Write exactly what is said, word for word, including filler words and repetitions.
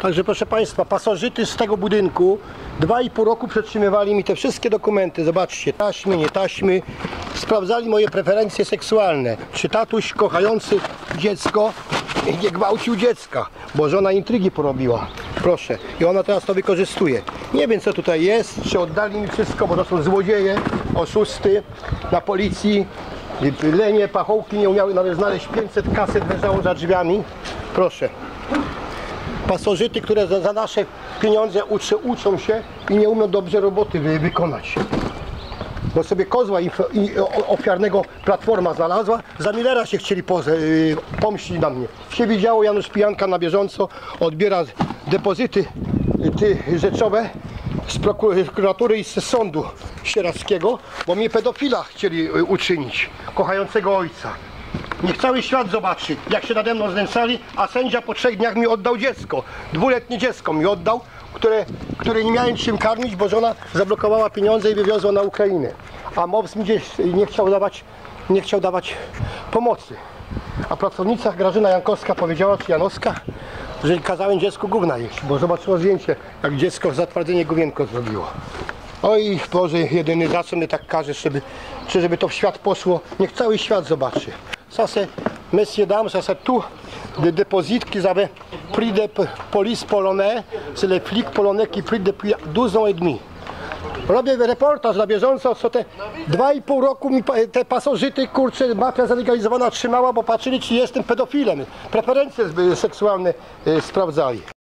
Także proszę Państwa, pasożyty z tego budynku dwa i pół roku przetrzymywali mi te wszystkie dokumenty. Zobaczcie, taśmy, nie taśmy. Sprawdzali moje preferencje seksualne. Czy tatuś kochający dziecko nie gwałcił dziecka, bo żona intrygi porobiła. Proszę. I ona teraz to wykorzystuje. Nie wiem, co tutaj jest, czy oddali mi wszystko, bo to są złodzieje, oszusty na policji. Lenie, pachołki nie umiały nawet znaleźć pięćset kaset, leżało za drzwiami. Proszę. Pasożyty, które za, za nasze pieniądze uczy, uczą się i nie umią dobrze roboty wy, wykonać. Bo sobie kozła i, i ofiarnego Platforma znalazła, za Millera się chcieli poze, y, pomścić na mnie. Się widziało, Janusz Pijanka na bieżąco odbiera depozyty y, ty, rzeczowe z prokuratury i z sądu sieradzkiego, bo mnie pedofila chcieli y, uczynić, kochającego ojca. Niech cały świat zobaczy, jak się nade mną znęcali, a sędzia po trzech dniach mi oddał dziecko. Dwuletnie dziecko mi oddał, które, które nie miałem czym karmić, bo żona zablokowała pieniądze i wywiozła na Ukrainę. A MOPS mi gdzieś nie chciał dawać, nie chciał dawać pomocy. A pracownica Grażyna Jankowska powiedziała, czy Janowska, że kazałem dziecku gówna jeść, bo zobaczyło zdjęcie, jak dziecko zatwardzenie gówienko zrobiło. Oj Boże, jedyny, za co mnie tak każe, żeby, czy żeby to w świat poszło, niech cały świat zobaczy. Ça c'est, messieurs, dames, ça c'est tout des déposits qu'ils avaient pris des polices polonais. C'est les flics polonais qui pris depuis douze ans et demi. Robię reportaż na bieżąco, co te dwa i pół roku mi te pasożyty, kurczę, mafia zalegalizowana trzymała, bo patrzyli, czy jestem pedofilem. Preferencje seksualne sprawdzali.